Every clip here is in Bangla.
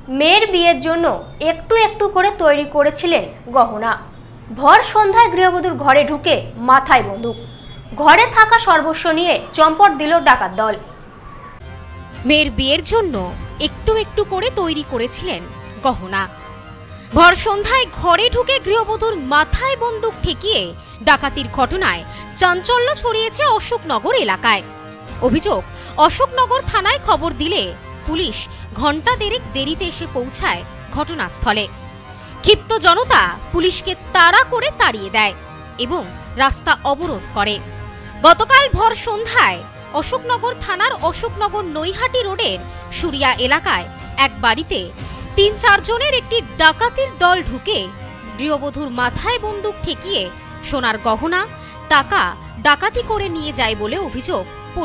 মেয়ের বিয়ের জন্য একটু একটু করে তৈরি করেছিলেন গহনা। ভর সন্ধ্যায় গৃহবধূর ঘরে ঢুকে মাথায় বন্দুক, ঘরে থাকা সর্বস্ব নিয়ে চম্পট দিল ডাকাত দল। মেয়ের বিয়ের জন্য একটু একটু করে তৈরি করেছিলেন গহনা। ভর সন্ধ্যায় ঘরে ঢুকে গৃহবধূর মাথায় বন্দুক ঠেকিয়ে ডাকাতির ঘটনায় চাঞ্চল্য ছড়িয়েছে অশোকনগর এলাকায়। অভিযোগ, অশোকনগর থানায় খবর দিলে পুলিশ ঘণ্টা দেরিতে এসে পৌঁছায় ঘটনাস্থলে। ক্ষিপ্ত জনতা পুলিশকে তাড়া করে তাড়িয়ে দেয় এবং রাস্তা অবরোধ করে। গতকাল ভর সন্ধ্যায় অশোকনগর থানার অশোকনগর নৈহাটি রোডের সুরিয়া এলাকায় এক বাড়িতে ৩-৪ জনের একটি ডাকাতির দল ঢুকে গৃহবধূর মাথায় বন্দুক ঠেকিয়ে সোনার গহনা, টাকা ডাকাতি করে নিয়ে যায় বলে অভিযোগ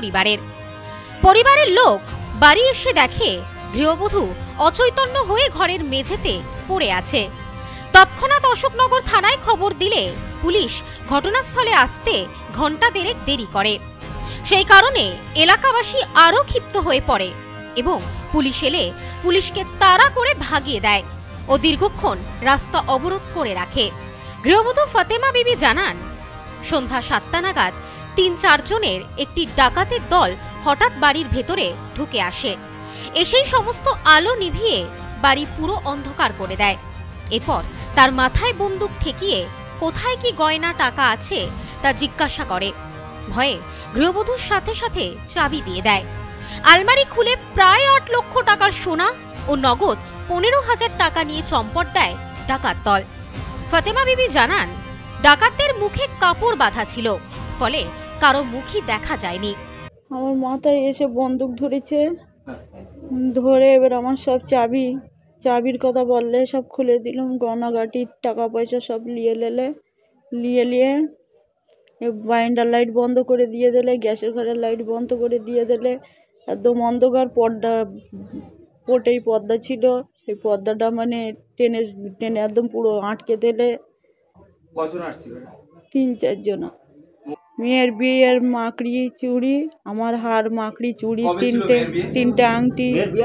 পরিবারের লোক বাড়ি এসে দেখে গৃহবধূ অচৈতন্য হয়ে ঘরের মেঝেতে পড়ে আছে। তৎক্ষণাৎ অশোকনগর থানায় খবর দিলে পুলিশ ঘটনাস্থলে আসতে ঘণ্টা দেরি করে। সেই কারণে এলাকাবাসী আরও ক্ষিপ্ত হয়ে পড়ে এবং পুলিশ এলে পুলিশকে তাড়া করে ভাগিয়ে দেয় ও দীর্ঘক্ষণ রাস্তা অবরোধ করে রাখে। গৃহবধূ ফাতেমা বিবি জানান, সন্ধ্যা ৭টা নাগাদ ৩-৪ জনের একটি ডাকাতের দল হঠাৎ বাড়ির ভেতরে ঢুকে আসে। এসেই সমস্ত আলো নিভিয়ে বাড়ি পুরো অন্ধকার করে দেয়। এরপর তার মাথায় বন্দুক ঠেকিয়ে কোথায় কি গয়না টাকা আছে তা জিজ্ঞাসা করে। ভয়ে গৃহবধূর সাথে সাথে চাবি দিয়ে দেয়। আলমারি খুলে প্রায় ৮ লক্ষ টাকার সোনা ও নগদ ১৫,০০০ টাকা নিয়ে চম্পট দেয় ডাকাত দল। ফাতেমা বিবি জানান, ডাকাতদের মুখে কাপড় বাঁধা ছিল, ফলে কারো মুখই দেখা যায়নি। আমার মাথায় এসে বন্দুক ধরেছে, ধরে এবার আমার সব চাবির কথা বললে সব খুলে দিলাম, গয়নাগাটি টাকা পয়সা সব নিয়ে বাইন্ডার লাইট বন্ধ করে দিয়ে দিলে, গ্যাসের ঘরের লাইট বন্ধ করে দিয়ে দিলে, একদম অন্ধকার। পোটেই পর্দা ছিল, সেই পর্দাটা মানে টেনে একদম পুরো আটকে দিলে। ৩-৪ জন। মেয়ের বিয়ের মাকড়ি চুড়ি, আমার হার মাকড়ি চুড়ি, তিনটে আংটি।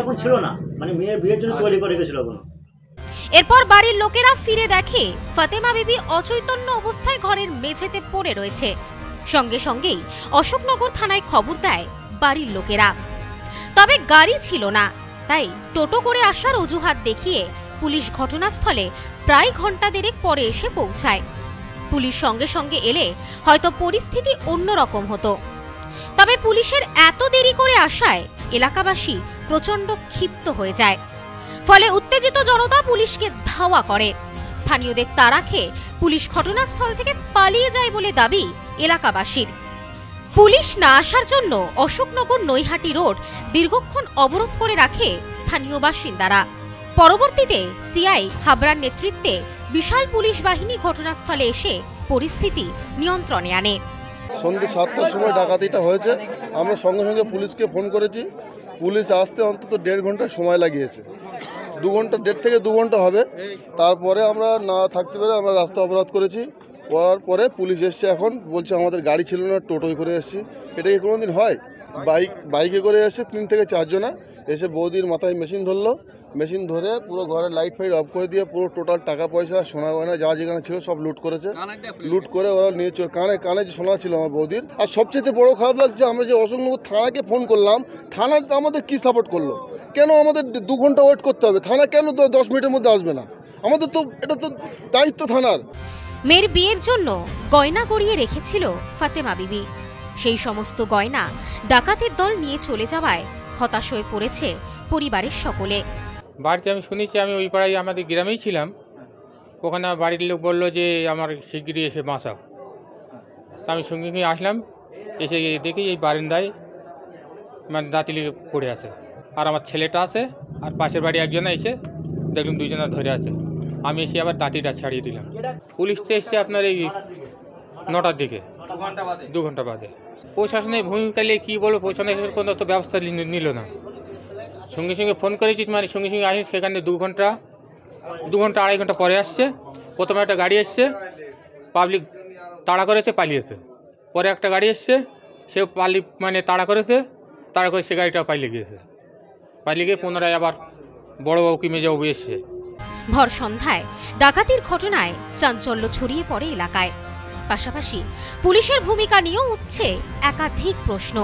এরপর বাড়ির লোকেরা ফিরে দেখে ফাতেমা বিবি অচৈতন্য অবস্থায় ঘরের মেঝেতে পড়ে রয়েছে। সঙ্গে সঙ্গেই অশোকনগর থানায় খবর দেয় বাড়ির লোকেরা। তবে গাড়ি ছিল না, তাই টোটো করে আসার অজুহাত দেখিয়ে পুলিশ ঘটনাস্থলে প্রায় ঘণ্টা দেড়েক পরে এসে পৌঁছায়। পুলিশ সঙ্গে সঙ্গে এলে হয়তো পরিস্থিতি অন্যরকম হতো। তবে পুলিশের এত দেরি করে আসায় এলাকাবাসী প্রচণ্ড ক্ষিপ্ত হয়ে যায়। ফলে উত্তেজিত জনতা পুলিশকে ধাওয়া করে। স্থানীয়দের তাড়া খেয়ে পুলিশ ঘটনাস্থল থেকে পালিয়ে যায় বলে দাবি এলাকাবাসীর। পুলিশ না আসার জন্য অশোকনগর নৈহাটি রোড দীর্ঘক্ষণ অবরোধ করে রাখে স্থানীয় বাসিন্দারা। পরবর্তীতে সিআই হাবরার নেতৃত্বে বিশাল পুলিশ বাহিনী ঘটনাস্থলে এসে পরিস্থিতি নিয়ন্ত্রণে আনে। সন্ধ্যে ৭টার সময় ডাকাতিটা হয়েছে। আমরা সঙ্গে সঙ্গে পুলিশকে ফোন করেছি। পুলিশ আসতে অন্তত ১.৫ ঘন্টা সময় লাগিয়েছে। 1.5 থেকে 2 ঘন্টা হবে। তারপরে আমরা না থাকতে পেরে আমরা রাস্তা অবরোধ করেছি। করার পরে পুলিশ এসছে, এখন বলছে আমাদের গাড়ি ছিল না, টোটোয় করে এসেছি। এটা কি কোনোদিন হয়? বাইকে করে এসছে 3 থেকে 4 জনা, এসে বৌদির মাথায় মেশিন ধরলো। মেশিন ধরে পুরো ঘরের লাইট ফাইট অফ করে দিয়ে পুরো টোটাল টাকা পয়সা সোনা গয়না যা যেখানে ছিল সব লুট করেছে। লুট করে ওরা নিয়ে কানে যে সোনা ছিল আমার বৌদির। আর সবচেয়ে বড় খারাপ লাগছে, আমরা যে অশোকনগর থানাকে ফোন করলাম, থানা আমাদের কি সাপোর্ট করলো? কেন আমাদের 2 ঘন্টা ওয়েট করতে হবে? থানা কেন 10 মিনিটের মধ্যে আসবে না? আমাদের তো এটা তো দায়িত্ব থানার। মেয়ের বিয়ের জন্য গয়না গড়িয়ে রেখেছিল ফাতেমা বিবি। সেই সমস্ত গয়না ডাকাতের দল নিয়ে চলে যাওয়ায় হতাশ হয়ে পড়েছে পরিবারের সকলে। বাড়িতে আমি শুনেছি, আমি ওই পাড়ায় আমাদের গ্রামেই ছিলাম, ওখানে বাড়ির লোক বললো যে আমার শিগগিরই এসে বাঁচাও। তা আমি সঙ্গে সঙ্গে আসলাম, এসে দেখি এই বারান্দায় মানে দাঁতি লেগে পড়ে আছে, আর আমার ছেলেটা আছে, আর পাশের বাড়ি একজনে এসে দেখলাম 2 জনা ধরে আছে। আমি এসে আবার দাঁতিটা ছাড়িয়ে দিলাম। পুলিশ তো এসছে আপনার এই 9টার দিকে, 2 ঘন্টা বাদে। প্রশাসনের ভূমিকা নিয়ে কী বলবো, প্রশাসনের কোনো তো ব্যবস্থা নিল না। সঙ্গে সঙ্গে ফোন করেছি, মানে সঙ্গে সঙ্গে আসে, সেখানে 2 ঘন্টা 2.5 ঘন্টা পরে আসছে। প্রথমে একটা গাড়ি এসছে, পাবলিক তাড়া করেছে, পালিয়েছে। পরে একটা গাড়ি এসছে, সেও তাড়া করে সে গাড়িটা পালিয়ে গিয়েছে। পালিয়ে গিয়ে পুনরায় আবার বড়বাবু কি মেজবাবু এসছে। ভর সন্ধ্যায় ডাকাতির ঘটনায় চাঞ্চল্য ছড়িয়ে পড়ে এলাকায়। পাশাপাশি পুলিশের ভূমিকা নিয়েও উঠছে একাধিক প্রশ্ন।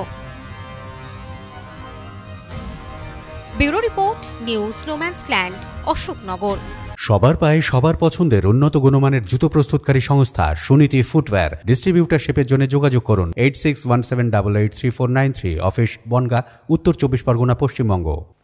Bureau report, news no man's land, Ashoknagar. সবার পায়ে সবার পছন্দের উন্নত গুণমানের জুতো প্রস্তুতকারী সংস্থা সুনীতি ফুটওয়্যার। ডিস্ট্রিবিউটারশিপের জন্য যোগাযোগ করুন 8617883493। অফিস বনগাঁ, উত্তর 24 পরগনা, পশ্চিমবঙ্গ।